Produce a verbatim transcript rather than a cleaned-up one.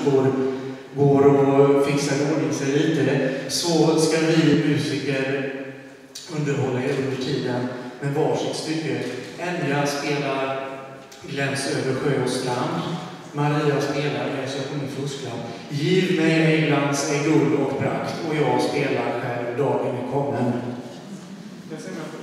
går, går och fixar ordning sig lite, så ska vi musiker underhålla er under tiden med varsitt stycke. Enya spelar Gläns över sjö och strand. Maria spelar Läser på min fusklapp. Giv mig ej glans, ej guld och prakt. Och jag spelar Själv dagen är kommen. Jag ser mig